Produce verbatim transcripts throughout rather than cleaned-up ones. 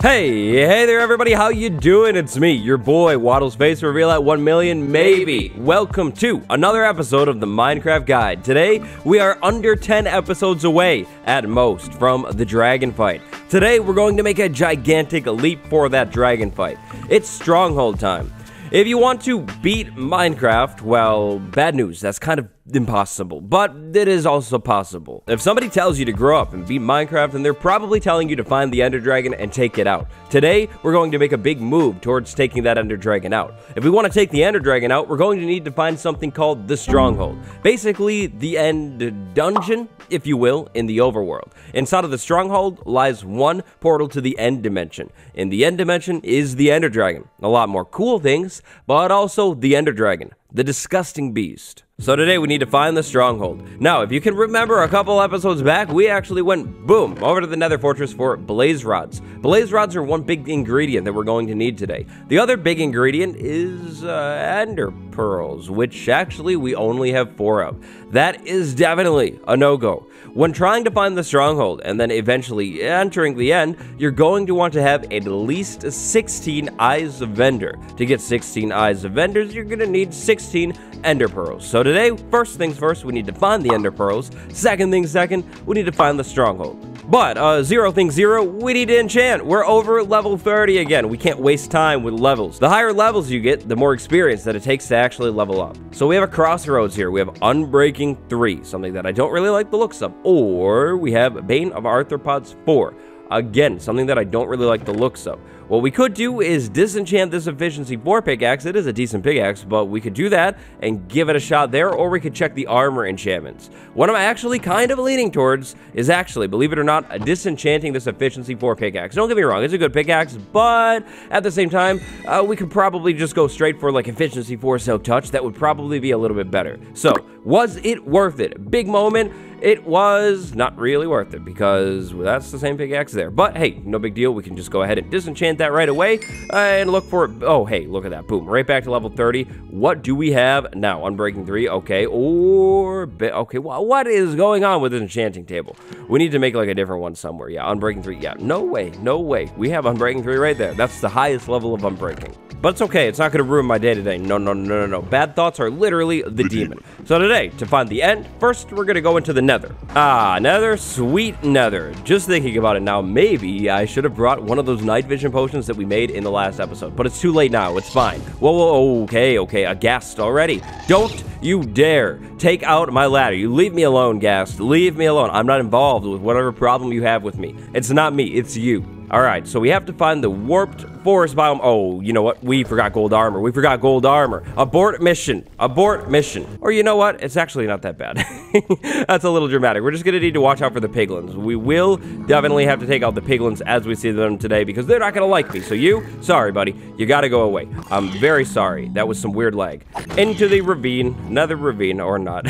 Hey, hey there everybody, how you doing? It's me, your boy, Waddles Face Reveal at one million, maybe. Welcome to another episode of the Minecraft Guide. Today, we are under ten episodes away, at most, from the dragon fight. Today, we're going to make a gigantic leap for that dragon fight. It's Stronghold time. If you want to beat Minecraft, well, bad news, that's kind of impossible, but it is also possible. If somebody tells you to grow up and beat Minecraft, then they're probably telling you to find the Ender Dragon and take it out. Today, we're going to make a big move towards taking that Ender Dragon out. If we want to take the Ender Dragon out, we're going to need to find something called the Stronghold. Basically, the end dungeon, if you will, in the overworld. Inside of the Stronghold lies one portal to the end dimension. In the end dimension is the Ender Dragon. A lot more cool things, but also the Ender Dragon, the disgusting beast. So today we need to find the Stronghold. Now, if you can remember a couple episodes back, we actually went, boom, over to the Nether Fortress for Blaze Rods. Blaze Rods are one big ingredient that we're going to need today. The other big ingredient is uh, Ender Pearls, which actually we only have four of. That is definitely a no-go. When trying to find the Stronghold and then eventually entering the end, you're going to want to have at least sixteen Eyes of Ender. To get sixteen Eyes of Enders, you're going to need sixteen Ender Pearls. So today, first things first, we need to find the Ender Pearls. Second thing second, we need to find the Stronghold. But, uh, zero thing zero, we need to enchant. We're over level thirty again. We can't waste time with levels. The higher levels you get, the more experience that it takes to actually level up. So we have a crossroads here. We have Unbreaking three, something that I don't really like the looks of. Or we have Bane of Arthropods four. Again, something that I don't really like the looks of. What we could do is disenchant this Efficiency four pickaxe. It is a decent pickaxe, but we could do that and give it a shot there, or we could check the armor enchantments. What I'm actually kind of leaning towards is actually, believe it or not, disenchanting this Efficiency four pickaxe. Don't get me wrong, it's a good pickaxe, but at the same time, uh, we could probably just go straight for like Efficiency four Silk Touch. That would probably be a little bit better. So, was it worth it? Big moment. It was not really worth it because well, that's the same pickaxe there. But hey, no big deal. We can just go ahead and disenchant that right away uh, and look for it. Oh, hey, look at that. Boom. Right back to level thirty. What do we have now? Unbreaking three. Okay. Or, okay. Well, what is going on with this enchanting table? We need to make like a different one somewhere. Yeah, Unbreaking three. Yeah, no way. No way. We have Unbreaking three right there. That's the highest level of Unbreaking. But it's okay. It's not going to ruin my day today. No, no, no, no, no. Bad thoughts are literally the demon. So today, to find the end, first we're going to go into the Nether. Ah, Nether, sweet Nether. Just thinking about it now, maybe I should have brought one of those night vision potions that we made in the last episode. But it's too late now. It's fine. Whoa, whoa, okay, okay. A ghast already. Don't you dare take out my ladder. You leave me alone, ghast. Leave me alone. I'm not involved with whatever problem you have with me. It's not me. It's you. Alright, so we have to find the warped forest biome. Oh, you know what? We forgot gold armor. We forgot gold armor. Abort mission. Abort mission. Or you know what? It's actually not that bad. That's a little dramatic. We're just going to need to watch out for the piglins. We will definitely have to take out the piglins as we see them today because they're not going to like me. So you, sorry, buddy. You got to go away. I'm very sorry. That was some weird lag. Into the ravine. Another ravine or not.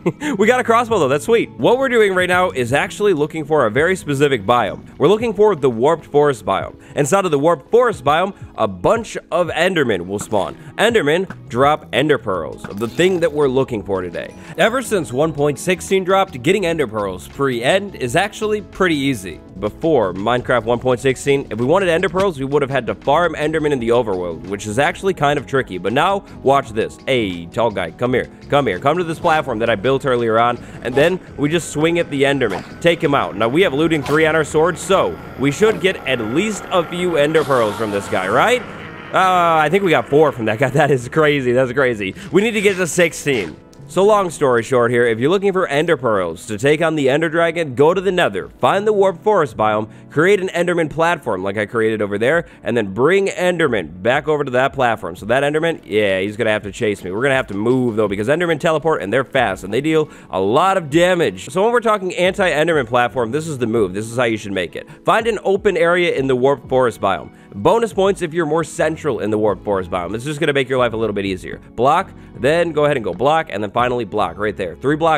We got a crossbow though. That's sweet. What we're doing right now is actually looking for a very specific biome. We're looking for the warped forest biome. Inside of the warped forest biome, a bunch of Endermen will spawn. Endermen drop Ender Pearls, the thing that we're looking for today. Ever since one point sixteen dropped, getting Ender Pearls pre-end is actually pretty easy. Before Minecraft one point sixteen, if we wanted Ender Pearls, we would have had to farm Endermen in the overworld, which is actually kind of tricky. But now, watch this. Hey, tall guy, come here. Come here. Come to this platform that I built earlier on, and then we just swing at the Enderman. Take him out. Now, we have looting three on our sword, so we should get at least a few Ender Pearls from this guy, right? Uh, I think we got four from that guy. That is crazy. That's crazy. We need to get to sixteen. So long story short here, if you're looking for Ender Pearls to take on the Ender Dragon, go to the Nether, find the Warped Forest biome, create an Enderman platform like I created over there, and then bring Enderman back over to that platform. So that Enderman, yeah, he's going to have to chase me. We're going to have to move though because Endermen teleport and they're fast and they deal a lot of damage. So when we're talking anti-Enderman platform, this is the move. This is how you should make it. Find an open area in the Warped Forest biome. Bonus points if you're more central in the Warped Forest biome. This is just going to make your life a little bit easier. Block, then go ahead and go block, and then finally block right there. Three blocks up.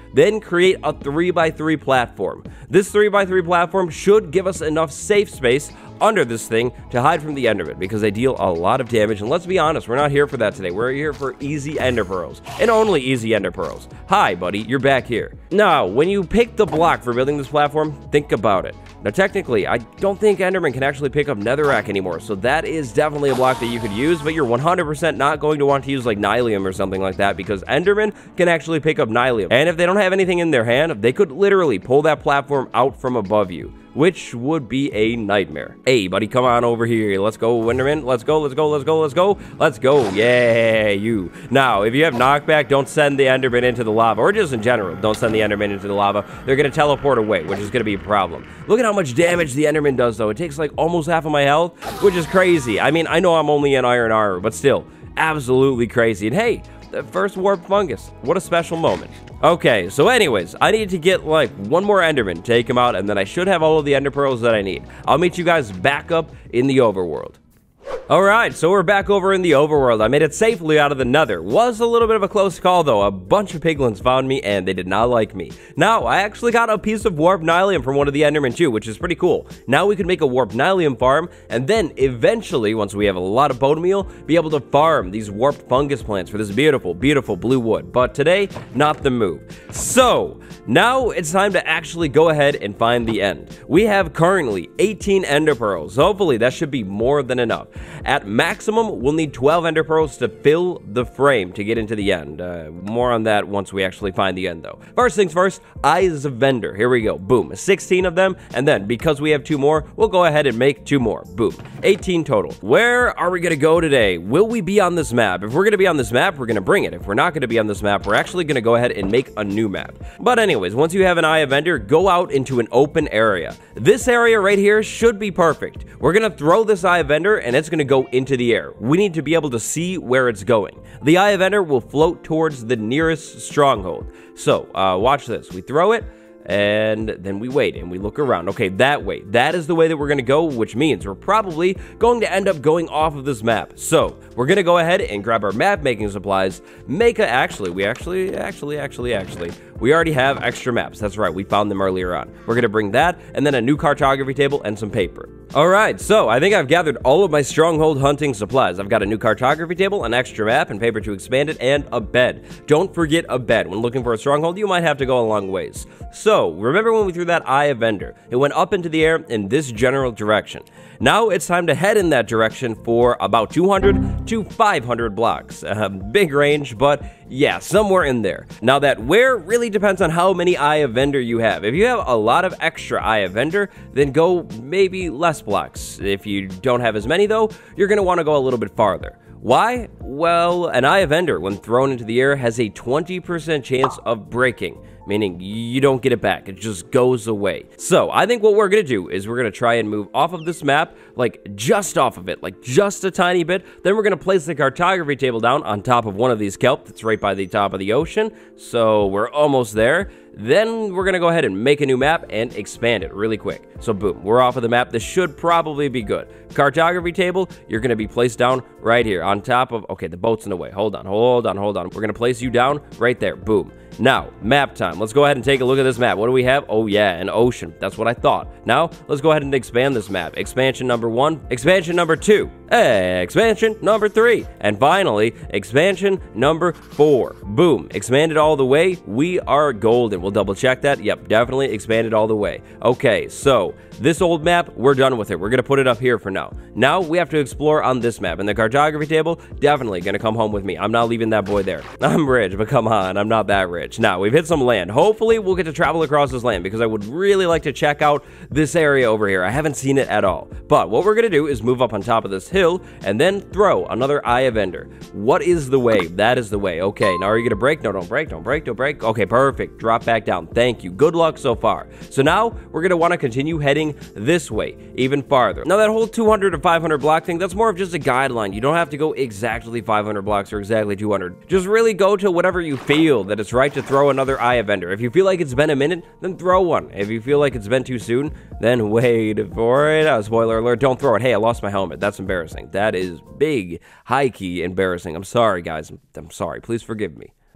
then create a three by three platform. This three by three platform should give us enough safe space under this thing to hide from the Enderman, because they deal a lot of damage, and let's be honest, we're not here for that today. We're here for easy Ender Pearls, and only easy Ender Pearls. Hi, buddy, you're back here. Now, when you pick the block for building this platform, think about it. Now, technically, I don't think Enderman can actually pick up Netherrack anymore, so that is definitely a block that you could use, but you're one hundred percent not going to want to use, like, Nylium or something like that, because Enderman can actually pick up Nylium, and if they don't have anything in their hand, they could literally pull that platform out from above you, which would be a nightmare. Hey, buddy, come on over here. Let's go, Enderman. Let's go, let's go, let's go, let's go. Let's go. Yeah, you. Now, if you have knockback, don't send the Enderman into the lava, or just in general, don't send the Enderman into the lava. They're going to teleport away, which is going to be a problem. Look at how much damage the Enderman does, though. It takes, like, almost half of my health, which is crazy. I mean, I know I'm only in iron armor, but still, absolutely crazy. And hey, the first warp fungus. What a special moment. Okay, so anyways, I need to get like one more Enderman, take him out, and then I should have all of the Ender Pearls that I need. I'll meet you guys back up in the overworld. Alright, so we're back over in the overworld. I made it safely out of the nether. Was a little bit of a close call, though. A bunch of piglins found me, and they did not like me. Now, I actually got a piece of warp Nylium from one of the Endermen, too, which is pretty cool. Now we can make a warp Nylium farm, and then, eventually, once we have a lot of bone meal, be able to farm these warped fungus plants for this beautiful, beautiful blue wood. But today, not the move. So, now it's time to actually go ahead and find the end. We have currently eighteen Ender Pearls. Hopefully, that should be more than enough. At maximum, we'll need twelve Ender Pearls to fill the frame to get into the end. Uh, more on that once we actually find the end, though. First things first, Eyes of Ender. Here we go. Boom. sixteen of them. And then, because we have two more, we'll go ahead and make two more. Boom. eighteen total. Where are we going to go today? Will we be on this map? If we're going to be on this map, we're going to bring it. If we're not going to be on this map, we're actually going to go ahead and make a new map. But anyways, once you have an Eye of Ender, go out into an open area. This area right here should be perfect. We're going to throw this Eye of Ender, and it's going to go into the air. We need to be able to see where it's going. The Eye of Ender will float towards the nearest stronghold. So, uh, watch this. We throw it, and then we wait, and we look around. Okay, that way. That is the way that we're going to go, which means we're probably going to end up going off of this map. So, we're going to go ahead and grab our map-making supplies, make a... Actually, we actually, actually, actually, actually... We already have extra maps. That's right, we found them earlier on. We're going to bring that, and then a new cartography table and some paper. Alright, so I think I've gathered all of my stronghold hunting supplies. I've got a new cartography table, an extra map, and paper to expand it, and a bed. Don't forget a bed. When looking for a stronghold, you might have to go a long ways. So, remember when we threw that Eye of Ender? It went up into the air in this general direction. Now it's time to head in that direction for about two hundred to five hundred blocks. Uh, big range, but yeah, somewhere in there. Now that where really depends on how many Eye of Ender you have. If you have a lot of extra Eye of Ender, then go maybe less blocks. If you don't have as many though, you're going to want to go a little bit farther. Why? Well, an Eye of Ender, when thrown into the air, has a twenty percent chance of breaking, meaning you don't get it back. It just goes away. So, I think what we're going to do is we're going to try and move off of this map, like just off of it, like just a tiny bit. Then we're going to place the cartography table down on top of one of these kelp that's right by the top of the ocean. So, we're almost there. Then we're going to go ahead and make a new map and expand it really quick. So boom, we're off of the map. This should probably be good. Cartography table, you're going to be placed down right here on top of... Okay, the boat's in the way. Hold on, hold on, hold on. We're going to place you down right there. Boom. Now, map time. Let's go ahead and take a look at this map. What do we have? Oh yeah, an ocean. That's what I thought. Now, let's go ahead and expand this map. Expansion number one. Expansion number two. Expansion number three. And finally, expansion number four. Boom. Expanded all the way. We are golden. We'll double check that. Yep, definitely expanded all the way. Okay, so this old map, we're done with it. We're going to put it up here for now. Now, we have to explore on this map. And the cartography table, definitely going to come home with me. I'm not leaving that boy there. I'm rich, but come on, I'm not that rich. Now, we've hit some land. Hopefully, we'll get to travel across this land because I would really like to check out this area over here. I haven't seen it at all. But what we're going to do is move up on top of this hill and then throw another Eye of Ender. What is the way? That is the way. Okay, now are you going to break? No, don't break, don't break, don't break. Okay, perfect. Drop back down. Thank you. Good luck so far. So now, we're going to want to continue heading this way, even farther. Now, that whole two hundred to five hundred block thing, that's more of just a guideline. You don't have to go exactly five hundred blocks or exactly two hundred. Just really go to whatever you feel that it's right to throw another Eye of Ender. If you feel like it's been a minute, then throw one. If you feel like it's been too soon, then wait for it. Oh, spoiler alert, don't throw it. Hey, I lost my helmet. That's embarrassing. That is big, high-key embarrassing. I'm sorry, guys. I'm, I'm sorry. Please forgive me.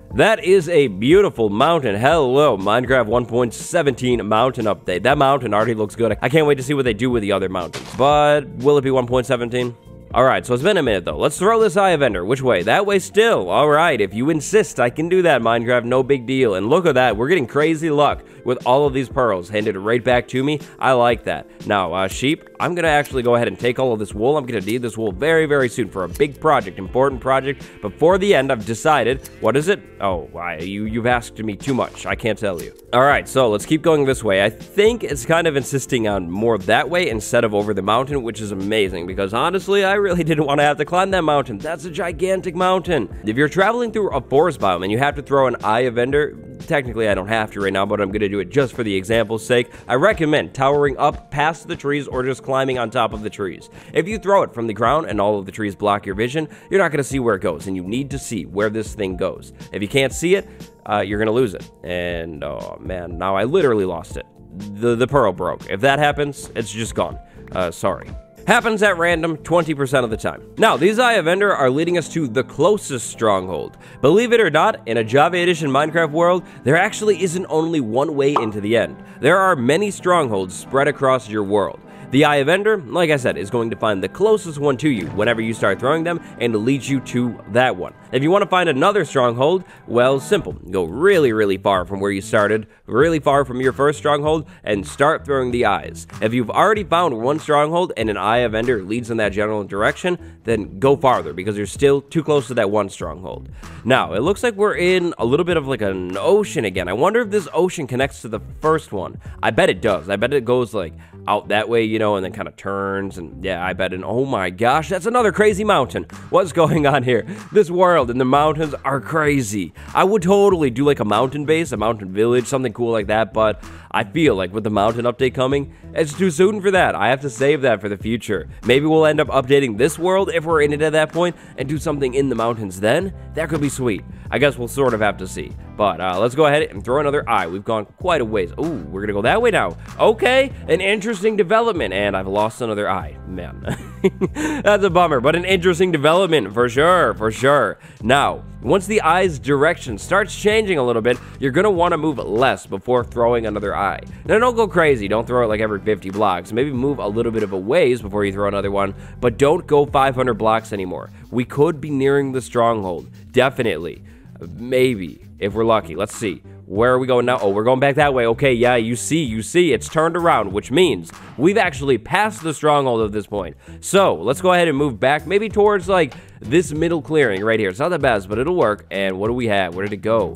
That is a beautiful mountain. Hello, Minecraft one point seventeen mountain update. That mountain already looks good. I can't wait to see what they do with the other mountains. But will it be one point seventeen? Alright, so it's been a minute though. Let's throw this Eye of Ender. Which way? That way still. Alright, if you insist, I can do that, Minecraft. No big deal. And look at that. We're getting crazy luck with all of these pearls handed right back to me. I like that. Now, uh, sheep, I'm going to actually go ahead and take all of this wool. I'm going to need this wool very, very soon for a big project, important project. Before the end, I've decided, what is it? Oh, I, you, you've asked me too much. I can't tell you. Alright, so let's keep going this way. I think it's kind of insisting on more that way instead of over the mountain, which is amazing because honestly, I really didn't want to have to climb that mountain. That's a gigantic mountain. If you're traveling through a forest biome and you have to throw an Eye of Ender, technically I don't have to right now, but I'm going to do it just for the example's sake. I recommend towering up past the trees or just climbing on top of the trees. If you throw it from the ground and all of the trees block your vision, you're not going to see where it goes, and you need to see where this thing goes. If you can't see it, uh, you're going to lose it. And, oh man, now I literally lost it. The, the pearl broke. If that happens, it's just gone. Uh, sorry. Happens at random twenty percent of the time. Now, these Eye of Ender are leading us to the closest stronghold. Believe it or not, in a Java Edition Minecraft world, there actually isn't only one way into the end. There are many strongholds spread across your world. The Eye of Ender, like I said, is going to find the closest one to you whenever you start throwing them and lead you to that one. If you want to find another stronghold, well, simple. Go really, really far from where you started, really far from your first stronghold, and start throwing the eyes. If you've already found one stronghold and an Eye of Ender leads in that general direction, then go farther because you're still too close to that one stronghold. Now, it looks like we're in a little bit of like an ocean again. I wonder if this ocean connects to the first one. I bet it does. I bet it goes like out that way, you know, and then kind of turns, and yeah, I bet, and oh my gosh, that's another crazy mountain. What's going on here? This world and the mountains are crazy. I would totally do like a mountain base, a mountain village, something cool like that, but I feel like with the mountain update coming, it's too soon for that. I have to save that for the future. Maybe we'll end up updating this world if we're in it at that point and do something in the mountains then. That could be sweet. I guess we'll sort of have to see. But uh, let's go ahead and throw another eye. We've gone quite a ways. Ooh, we're gonna go that way now. Okay, an interesting development, and I've lost another eye. Man, that's a bummer, but an interesting development for sure, for sure. Now, once the eye's direction starts changing a little bit, you're gonna wanna move less before throwing another eye. Now, don't go crazy. Don't throw it like every fifty blocks. Maybe move a little bit of a ways before you throw another one, but don't go five hundred blocks anymore. We could be nearing the stronghold. Definitely. Maybe, if we're lucky. Let's see. Where are we going now? Oh, we're going back that way. Okay, yeah, you see, you see, it's turned around, which means we've actually passed the stronghold at this point. So, let's go ahead and move back, maybe towards, like, this middle clearing right here. It's not the best, but it'll work. And what do we have? Where did it go?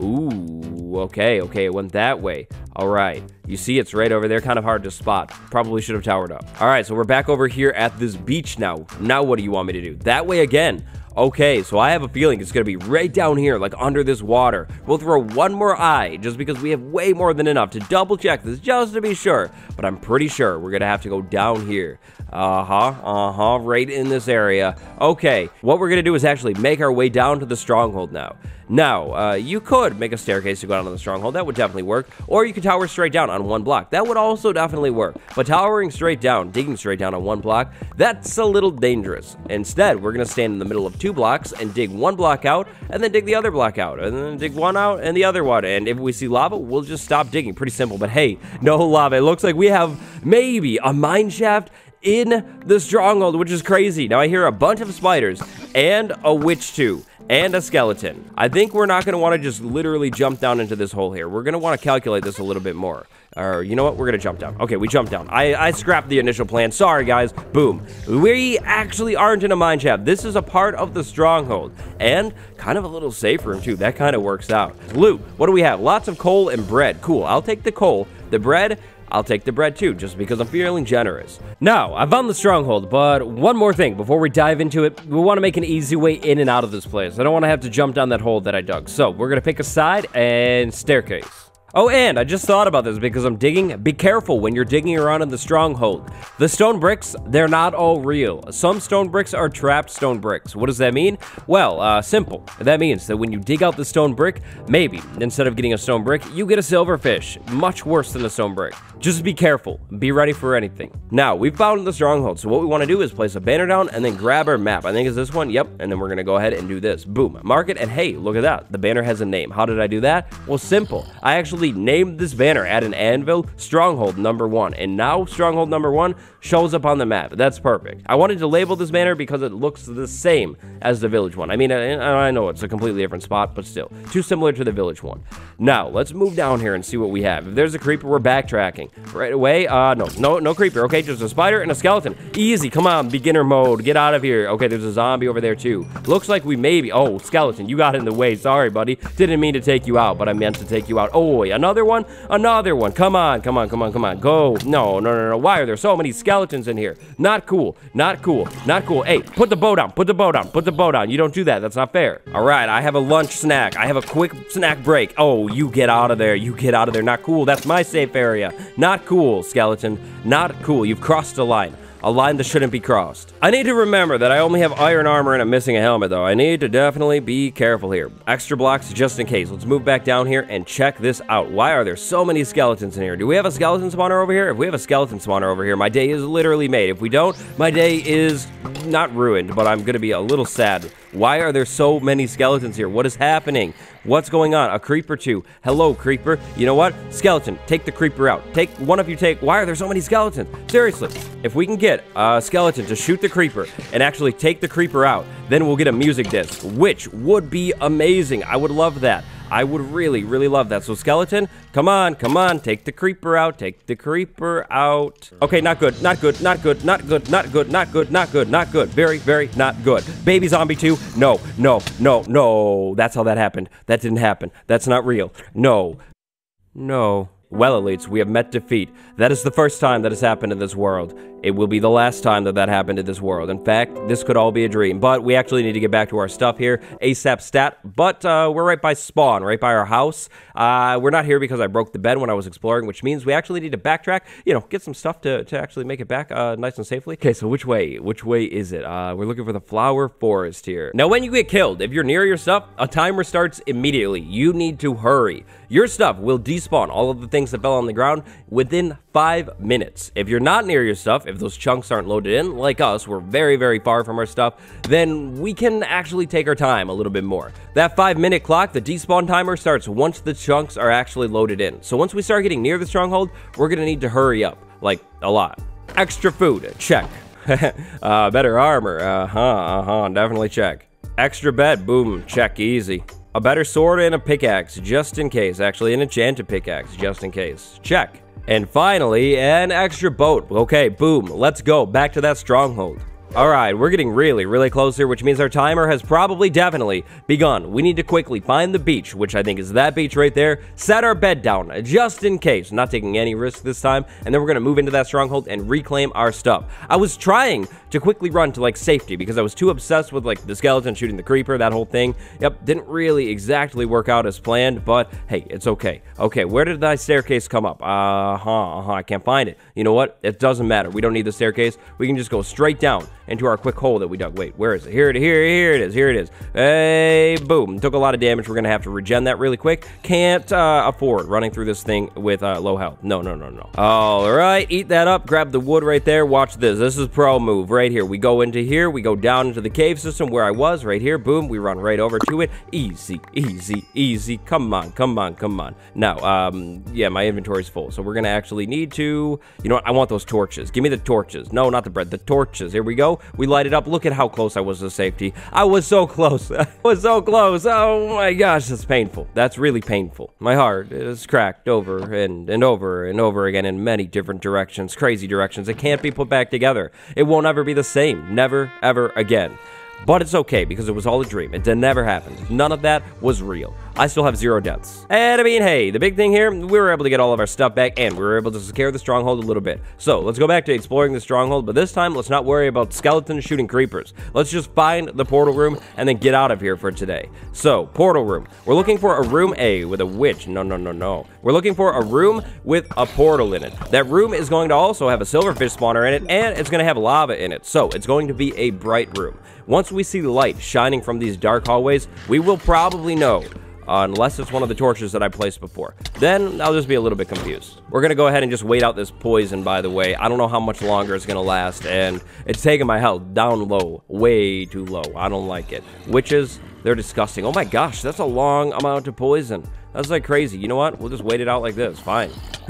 Ooh, okay, okay, it went that way. All right, you see it's right over there, kind of hard to spot. Probably should have towered up. All right, so we're back over here at this beach now. Now what do you want me to do? That way again. Okay, so I have a feeling it's going to be right down here, like under this water. We'll throw one more eye, just because we have way more than enough to double check this, just to be sure. But I'm pretty sure we're going to have to go down here. Uh-huh, uh-huh, right in this area. Okay, what we're going to do is actually make our way down to the stronghold now. Now, uh, you could make a staircase to go down to the stronghold. That would definitely work. Or you could tower straight down on one block. That would also definitely work. But towering straight down, digging straight down on one block, that's a little dangerous. Instead, we're going to stand in the middle of two blocks and dig one block out, and then dig the other block out, and then dig one out and the other one. And if we see lava, we'll just stop digging. Pretty simple. But hey, no lava. It looks like we have maybe a mine shaft in the stronghold, which is crazy. Now I hear a bunch of spiders and a witch too. And a skeleton. I think we're not going to want to just literally jump down into this hole here. We're going to want to calculate this a little bit more. Or, you know what? We're going to jump down. Okay, we jumped down. I, I scrapped the initial plan. Sorry, guys. Boom. We actually aren't in a mine shaft. This is a part of the stronghold. And kind of a little safe room, too. That kind of works out. Loot. What do we have? Lots of coal and bread. Cool. I'll take the coal. The bread... I'll take the bread too, just because I'm feeling generous. Now, I found the stronghold, but one more thing before we dive into it, we want to make an easy way in and out of this place. I don't want to have to jump down that hole that I dug. So, we're going to pick a side and staircase. Oh, and I just thought about this because I'm digging. Be careful when you're digging around in the stronghold. The stone bricks, they're not all real. Some stone bricks are trapped stone bricks. What does that mean? Well, uh, simple. That means that when you dig out the stone brick, maybe instead of getting a stone brick, you get a silverfish. Much worse than a stone brick. Just be careful. Be ready for anything. Now, we've found the stronghold, so what we want to do is place a banner down and then grab our map. I think it's this one. Yep. And then we're going to go ahead and do this. Boom. Mark it, and hey, look at that. The banner has a name. How did I do that? Well, simple. I actually named this banner at an anvil stronghold number one, and now stronghold number one shows up on the map. That's perfect. I wanted to label this banner because it looks the same as the village one. I mean, I, I know it's a completely different spot, but still too similar to the village one. Now let's move down here and see what we have. If there's a creeper, we're backtracking right away. Uh no no no creeper. Okay, just a spider and a skeleton. Easy. Come on, beginner mode. Get out of here. Okay, there's a zombie over there too. Looks like we maybe oh skeleton, you got in the way. Sorry, buddy. Didn't mean to take you out, but I meant to take you out. Oh wait, another one. Another one. Come on, come on, come on, come on. Go. No, no, no, no. Why are there so many skeletons in here? Not cool. Not cool. Not cool. Hey, put the bow down. Put the bow down. Put the bow down. You don't do that. That's not fair. All right, I have a lunch snack. I have a quick snack break. Oh, you get out of there. You get out of there. Not cool. That's my safe area. Not cool, skeleton. Not cool. You've crossed a line. A line that shouldn't be crossed. I need to remember that I only have iron armor and I'm missing a helmet, though. I need to definitely be careful here. Extra blocks just in case. Let's move back down here and check this out. Why are there so many skeletons in here? Do we have a skeleton spawner over here? If we have a skeleton spawner over here, my day is literally made. If we don't, my day is not ruined, but I'm gonna be a little sad. Why are there so many skeletons here? What is happening? What's going on? A creeper too. Hello, creeper. You know what? Skeleton, take the creeper out. Take one of you take. Why are there so many skeletons? Seriously, if we can get a skeleton to shoot the creeper and actually take the creeper out, then we'll get a music disc, which would be amazing. I would love that. I would really, really love that. So skeleton, come on, come on, take the creeper out, take the creeper out. Okay, not good, not good, not good, not good, not good, not good, not good, not good. Very, very not good. Baby zombie two, no, no, no, no. That's how that happened. That didn't happen. That's not real. No, no. Well, elites, we have met defeat. That is the first time that has happened in this world. It will be the last time that that happened in this world. In fact, this could all be a dream. But we actually need to get back to our stuff here. ASAP stat. But uh, we're right by spawn, right by our house. Uh, we're not here because I broke the bed when I was exploring, which means we actually need to backtrack, you know, get some stuff to, to actually make it back uh, nice and safely. Okay, so which way? Which way is it? Uh, we're looking for the flower forest here. Now, when you get killed, if you're near your stuff, a timer starts immediately. You need to hurry. Your stuff will despawn all of the things that fell on the ground within five minutes. If you're not near your stuff, if those chunks aren't loaded in, like us, we're very, very far from our stuff, then we can actually take our time a little bit more. That five minute clock, the despawn timer, starts once the chunks are actually loaded in. So once we start getting near the stronghold, we're gonna need to hurry up, like a lot. Extra food, check. uh, better armor, uh-huh, uh-huh, definitely check. Extra bed, boom, check, easy. A better sword and a pickaxe, just in case. Actually, an enchanted pickaxe, just in case. Check. And finally, an extra boat. Okay, boom. Let's go. Back to that stronghold. Alright, we're getting really, really close here, which means our timer has probably definitely begun. We need to quickly find the beach, which I think is that beach right there, set our bed down, just in case, not taking any risk this time, and then we're going to move into that stronghold and reclaim our stuff. I was trying to quickly run to, like, safety, because I was too obsessed with, like, the skeleton shooting the creeper, that whole thing. Yep, didn't really exactly work out as planned, but hey, it's okay. Okay, where did that staircase come up? Uh-huh, uh-huh, I can't find it. You know what? It doesn't matter. We don't need the staircase. We can just go straight down into our quick hole that we dug. Wait, where is it? Here it, here, here it is. Here it is. Hey, boom. Took a lot of damage. We're going to have to regen that really quick. Can't uh, afford running through this thing with uh, low health. No, no, no, no. All right, eat that up. Grab the wood right there. Watch this. This is pro move right here. We go into here. We go down into the cave system where I was right here. Boom. We run right over to it. Easy, easy, easy. Come on, come on, come on. Now, um, yeah, my inventory's full. So we're going to actually need to, you know what? I want those torches. Give me the torches. No, not the bread. The torches. Here we go. We light it up. Look at how close I was to safety. I was so close. I was so close. Oh my gosh, that's painful. That's really painful. My heart is cracked over and, and over and over again in many different directions, crazy directions. It can't be put back together. It won't ever be the same. Never, ever again. But it's okay because it was all a dream. It never happened. None of that was real. I still have zero deaths. And I mean, hey, the big thing here, we were able to get all of our stuff back, and we were able to secure the stronghold a little bit. So let's go back to exploring the stronghold, but this time, let's not worry about skeletons shooting creepers. Let's just find the portal room and then get out of here for today. So, portal room. We're looking for a room A with a witch. No, no, no, no. We're looking for a room with a portal in it. That room is going to also have a silverfish spawner in it, and it's going to have lava in it. So, it's going to be a bright room. Once we see the light shining from these dark hallways, we will probably know. Uh, unless it's one of the torches that I placed before. Then I'll just be a little bit confused. We're going to go ahead and just wait out this poison, by the way. I don't know how much longer it's going to last, and it's taking my health down low, way too low. I don't like it. Witches, they're disgusting. Oh my gosh, that's a long amount of poison. That's like crazy. You know what? We'll just wait it out like this. Fine.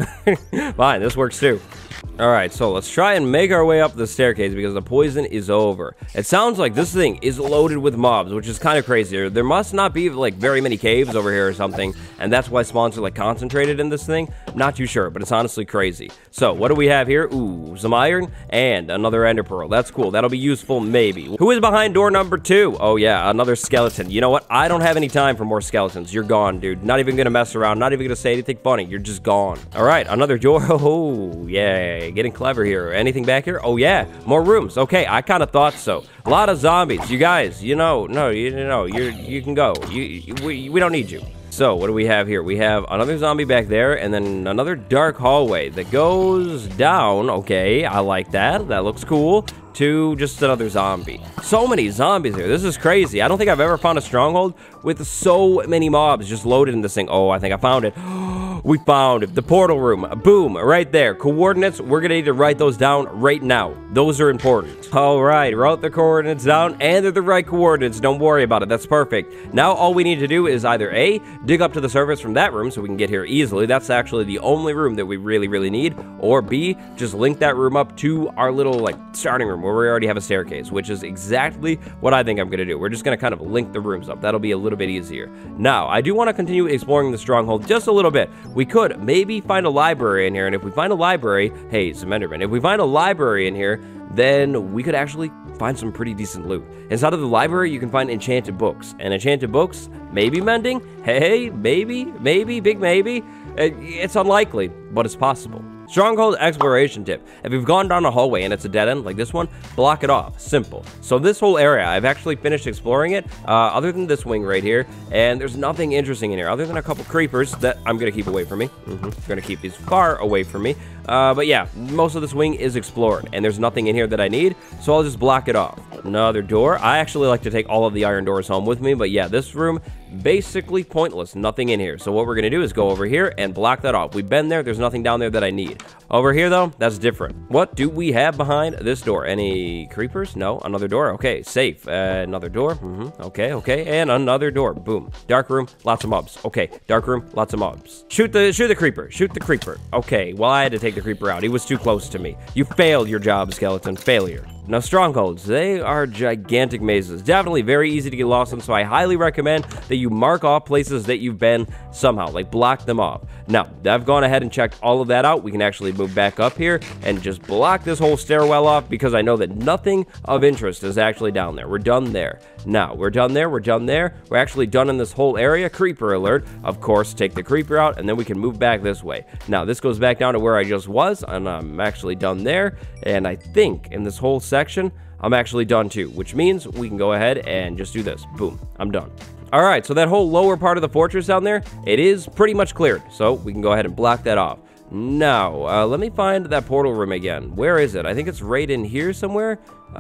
Fine, this works too. Alright, so let's try and make our way up the staircase because the poison is over. It sounds like this thing is loaded with mobs, which is kind of crazy. There must not be, like, very many caves over here or something, and that's why spawns are, like, concentrated in this thing. Not too sure, but it's honestly crazy. So, what do we have here? Ooh, some iron and another ender pearl. That's cool. That'll be useful, maybe. Who is behind door number two? Oh, yeah, another skeleton. You know what? I don't have any time for more skeletons. You're gone, dude. Not even gonna mess around. Not even gonna say anything funny. You're just gone. Alright, another door. Oh, yeah. Getting clever here. Anything back here? Oh, yeah. More rooms. Okay, I kind of thought so. A lot of zombies. You guys, you know, no, you know, you you can go. You, you we, we don't need you. So, what do we have here? We have another zombie back there, and then another dark hallway that goes down. Okay, I like that. That looks cool. To just another zombie. So many zombies here. This is crazy. I don't think I've ever found a stronghold with so many mobs just loaded in this thing. Oh, I think I found it. We found it. The portal room. Boom. Right there. Coordinates. We're going to need to write those down right now. Those are important. All right. Wrote the coordinates down, and they're the right coordinates. Don't worry about it. That's perfect. Now, all we need to do is either A, dig up to the surface from that room so we can get here easily. That's actually the only room that we really, really need. Or B, just link that room up to our little, like, starting room where we already have a staircase, which is exactly what I think I'm going to do. We're just going to kind of link the rooms up. That'll be a little bit easier. Now, I do want to continue exploring the stronghold just a little bit. We could maybe find a library in here, and if we find a library, hey, some Enderman, if we find a library in here, then we could actually find some pretty decent loot. Inside of the library, you can find enchanted books, and enchanted books, maybe mending, hey, maybe, maybe, big maybe. It's unlikely, but it's possible. Stronghold exploration tip. If you've gone down a hallway and it's a dead end like this one, block it off. Simple. So this whole area, I've actually finished exploring it, uh, other than this wing right here, and there's nothing interesting in here other than a couple creepers that I'm going to keep away from me. Mm-hmm. I'm going to keep these far away from me. Uh, but yeah, most of this wing is explored, and there's nothing in here that I need, so I'll just block it off. Another door. I actually like to take all of the iron doors home with me, but yeah, this room, basically pointless. Nothing in here. So what we're going to do is go over here and block that off. We've been there. There's nothing down there that I need. Over here, though, that's different. What do we have behind this door? Any creepers? No. Another door? Okay. Safe. Uh, another door? Mm-hmm. Okay, okay. And another door. Boom. Dark room. Lots of mobs. Okay. Dark room. Lots of mobs. Shoot the, shoot the creeper. Shoot the creeper. Okay. Well, I had to take the creeper out. He was too close to me. You failed your job, skeleton. Failure. Now, strongholds, they are gigantic mazes. Definitely very easy to get lost in, so I highly recommend that you mark off places that you've been somehow, like block them off. Now, I've gone ahead and checked all of that out. We can actually move back up here and just block this whole stairwell off because I know that nothing of interest is actually down there. We're done there. Now, we're done there. We're done there. We're actually done in this whole area. Creeper alert. Of course, take the creeper out, and then we can move back this way. Now, this goes back down to where I just was, and I'm actually done there. And I think in this whole section, I'm actually done too, which means we can go ahead and just do this. Boom, I'm done. All right, so that whole lower part of the fortress down there, it is pretty much cleared, so we can go ahead and block that off. Now, uh, let me find that portal room again. Where is it? I think it's right in here somewhere.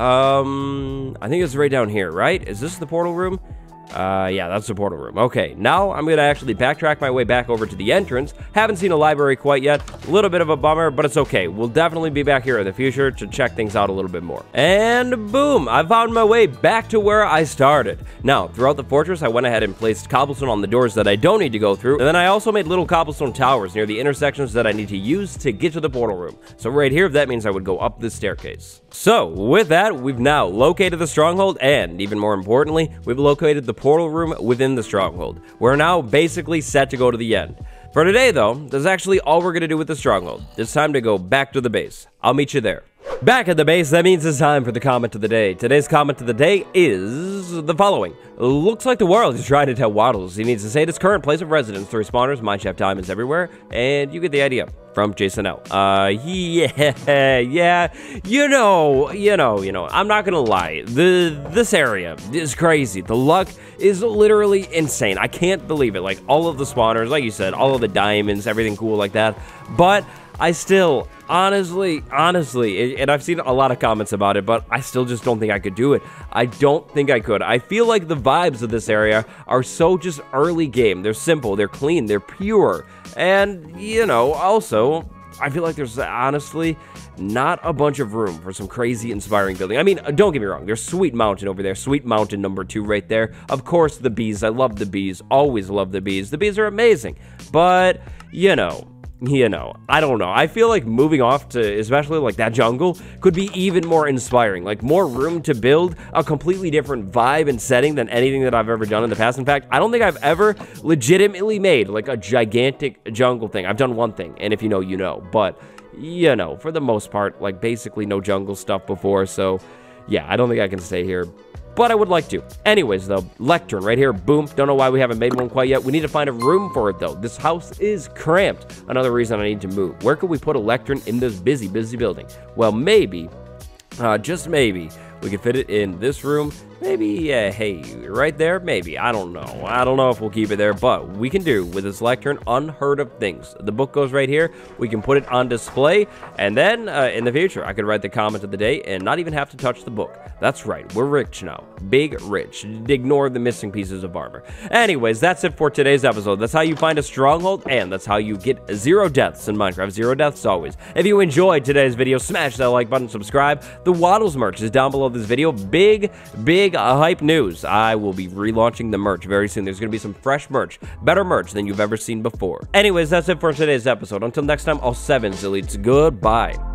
Um, I think it's right down here, right? Is this the portal room? Uh, yeah, that's the portal room. Okay, now I'm going to actually backtrack my way back over to the entrance. Haven't seen a library quite yet. A little bit of a bummer, but it's okay. We'll definitely be back here in the future to check things out a little bit more. And boom, I found my way back to where I started. Now, throughout the fortress, I went ahead and placed cobblestone on the doors that I don't need to go through. And then I also made little cobblestone towers near the intersections that I need to use to get to the portal room. So right here, that means I would go up this staircase. So with that, we've now located the stronghold, and even more importantly, we've located the portal room within the stronghold. We're now basically set to go to the end. For today, though, that's actually all we're going to do with the stronghold. It's time to go back to the base. I'll meet you there. Back at the base, that means it's time for the comment of the day. Today's comment of the day is the following. Looks like the world is trying to tell Waddles he needs to stay at his current place of residence. Three spawners, mineshaft diamonds everywhere, and you get the idea. From Jason L. Uh, yeah, yeah, you know, you know, you know, I'm not gonna lie, the, this area is crazy. The luck is literally insane. I can't believe it. Like, all of the spawners, like you said, all of the diamonds, everything cool like that, but I still, honestly, honestly, and I've seen a lot of comments about it, but I still just don't think I could do it. I don't think I could. I feel like the vibes of this area are so just early game. They're simple, they're clean, they're pure, and, you know, also, I feel like there's honestly not a bunch of room for some crazy inspiring building. I mean, don't get me wrong, there's Sweet Mountain over there, Sweet Mountain number two right there. Of course, the bees, I love the bees, always love the bees. The bees are amazing, but, you know, You know, I don't know. I feel like moving off to, especially like that jungle, could be even more inspiring. Like, more room to build a completely different vibe and setting than anything that I've ever done in the past. In fact, I don't think I've ever legitimately made like a gigantic jungle thing. I've done one thing, and if you know, you know. But, you know, for the most part, like basically no jungle stuff before. So, yeah, I don't think I can stay here. But I would like to. Anyways, though, lectern right here. Boom. Don't know why we haven't made one quite yet. We need to find a room for it, though. This house is cramped. Another reason I need to move. Where could we put a lectern in this busy, busy building? Well, maybe, uh, just maybe, we could fit it in this room. Maybe, uh, hey, right there? Maybe. I don't know. I don't know if we'll keep it there, but we can do with this lectern unheard of things. The book goes right here. We can put it on display, and then uh, in the future, I could write the comment of the day and not even have to touch the book. That's right. We're rich now. Big rich. Ignore the missing pieces of armor. Anyways, that's it for today's episode. That's how you find a stronghold, and that's how you get zero deaths in Minecraft. Zero deaths always. If you enjoyed today's video, smash that like button, subscribe. The Waddles merch is down below this video. Big, big uh, hype news. I will be relaunching the merch very soon. There's going to be some fresh merch. Better merch than you've ever seen before. Anyways, that's it for today's episode. Until next time, all sevens elites, goodbye.